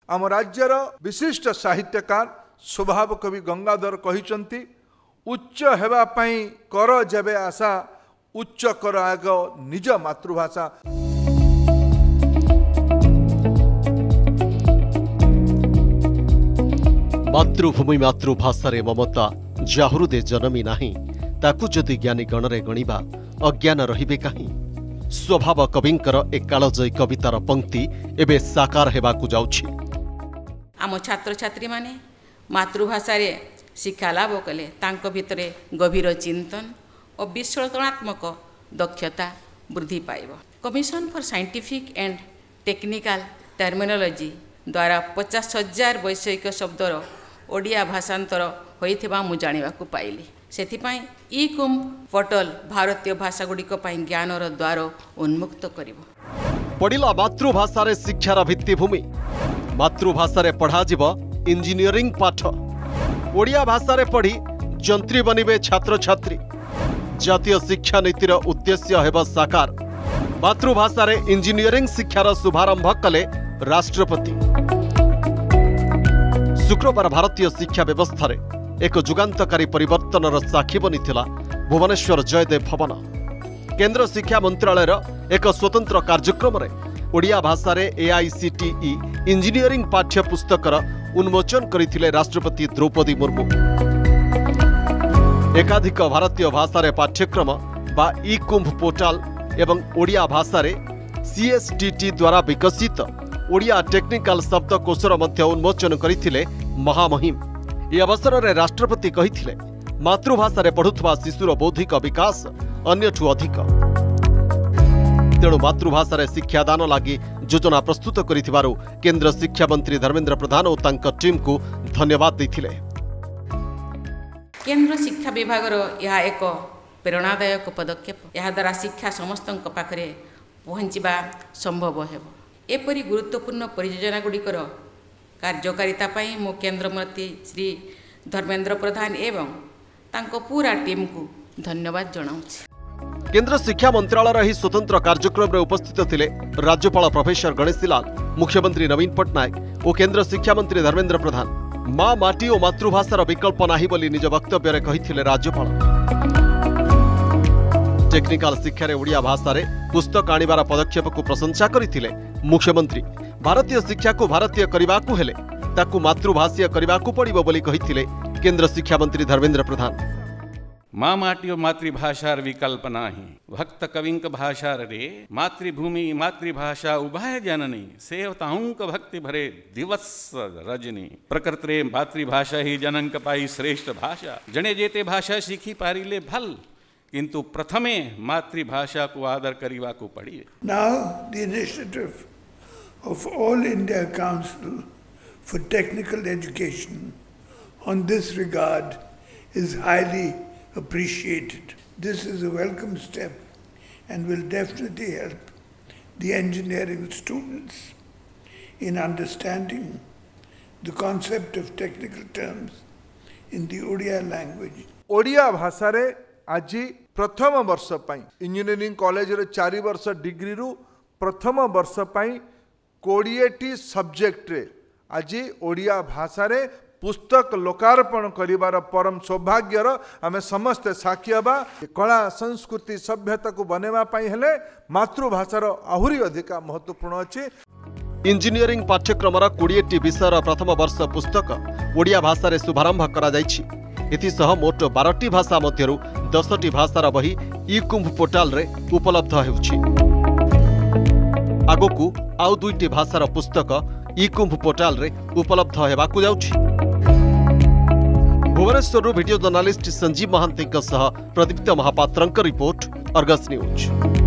आम राज्यर विशिष्ट साहित्यकार स्वभाव कवि गंगाधर कहिचंती उच्च हेबा पई कर जेबे आशा उच्च कर आग निज मातृभाषा। मातृभूमि मातृभाषा रे ममता जाहृदे जन्मी नाही ताकू जदि ज्ञानी गणरे गणिबा अज्ञान रहिबे काहीं। स्वभाव कविंकर एकालजयी कवितार पंक्ति एबे साकार हेबाकू जाउछि। आम छात्र छात्री माने मातृभाषा रे शिक्षा लाभ कले तांको भितरे गभीर चिंतन और विश्लेषणात्मक दक्षता वृद्धि पाइब। Commission for scientific and technical terminology द्वारा 50,000 वैषयिक शब्दर ओडिया भाषांतर होइथिबा मु जानिबाकू पाइली। सेथिपाई ई कुंभ पोर्टल भारतीय भाषा गुड़िक ज्ञानर द्वार उन्मुक्त करिब। पढ़िला मातृभाषा रे शिक्षार भित्तिभूमि। मातृभाषा रे पढ़ा जीव इंजीनियरिंग पाठ। ओडिया भाषा रे पढ़ी जंत्री बनिबे छात्र छात्री। जातीय शिक्षा नीतिर उद्देश्य हेब साकार। मातृभाषा रे इंजीनियरिंग शिक्षार शुभारंभ कले राष्ट्रपति। शुक्रवार भारतीय शिक्षा व्यवस्था रे एक जुगांतकारी परिवर्तनर साक्षी बनिथिला भुवनेश्वर जयदेव भवन। केंद्र शिक्षा मंत्रालयर एक स्वतंत्र कार्यक्रम रे ओडिया भाषा रे AICTE इंजीनियरिंग पाठ्य पुस्तकर उन्मोचन करथिले राष्ट्रपति द्रौपदी मुर्मू। एकाधिक भारतीय भाषा रे पाठ्यक्रम बा ई कुंभ पोर्टल एवं ओडिया भाषा रे CSTT द्वारा विकसित ओडिया टेक्निकल शब्दकोशर मध्य उन्मोचन करथिले महामहिम। ए अवसर में राष्ट्रपति कहिथिले मातृभाषा रे पढ़ुथबा शिशुर बौद्धिक विकास अन्यठु अधिक। तेणु मातृभाषा रे शिक्षादान लागि योजना प्रस्तुत करिथिबारु केंद्र शिक्षा मंत्री धर्मेंद्र प्रधान और तांका टीम को धन्यवाद दैथिले। केंद्र शिक्षा विभाग यह एक प्रेरणादायक पदक्षेप। यह द्वारा शिक्षा समस्तक पाखरे पहुँचवा संभव हेब। एपरि गुरुत्वपूर्ण परियोजना गुड़िकर कार्यकारिता पाई मो केंद्र मंत्री श्री धर्मेंद्र प्रधान एवं तांको पूरा टीम को धन्यवाद जनाऊछि। केंद्र शिक्षा मंत्रालय ही स्वतंत्र कार्यक्रम रे उपस्थित थिले राज्यपाल प्रोफेसर गणेशी लाल, मुख्यमंत्री नवीन पट्टनायक और केंद्र शिक्षा मंत्री धर्मेंद्र प्रधान। माँ माटी और मातृभाषार विकल्प नाही बोली निज वक्तव्य रे कहिथिले राज्यपाल। टेक्निकल शिक्षा रे ओडिया भाषा रे पुस्तक आनिबार पदक्षेप को प्रशंसा करथिले मुख्यमंत्री। भारतीय शिक्षा को भारतीय करबाकू हेले ताकू मातृभाषीय करबाकू पड़िबो बोली कहिथिले केंद्र शिक्षा मंत्री धर्मेंद्र प्रधान। माँ माटी और मातृभाषार विकल्प नाही। भक्त कविंक भाषार रे मातृभूमि मातृभाषा उभय जननी सेवताऊंक भक्ति भरे दिवस रजनी। प्रकृत रे मातृभाषा ही जनंक पाई श्रेष्ठ भाषा। जने जेते भाषा सीखी पारिले भल किंतु प्रथमे मातृभाषा को आदर करिवा को पड़ी। Now the initiative of All India Council for Technical Education on this regard is highly appreciated. This is a welcome step and will definitely help the engineering students in understanding the concept of technical terms in the Odia language. Odia भाषा रे आज प्रथम वर्ष पाई engineering college रे 4 वर्ष degree रु प्रथम वर्ष पाई 20टी सब्जेक्ट रे आज ओडिया भाषा रे पुस्तक लोकार्पण करिवार परम सौभाग्यर आमे समस्त साक्षी हबा। कला संस्कृति सभ्यता को बनेवा पाई हेले मातृभाषार आहुरी अधिक महत्वपूर्ण अछि। इंजीनियरिंग पाठ्यक्रम 20टी विषयर प्रथम वर्ष पुस्तक ओडिया भाषा रे शुभारंभ करा जायछि। एथिसह मोट 12टी भाषा मध्यरु 10टी भाषार बही ई कुंभ पोर्टल रे उपलब्ध हेउछि। आगोकू आउ 2टी भाषार पुस्तक ई कुंभ पोर्टल रे उपलब्ध हेबाकू जाउछि। भुवनेश्वर वीडियो जर्नालिस्ट संजीव महांती सह प्रदीप्त महापात्रंक रिपोर्ट अर्गस न्यूज।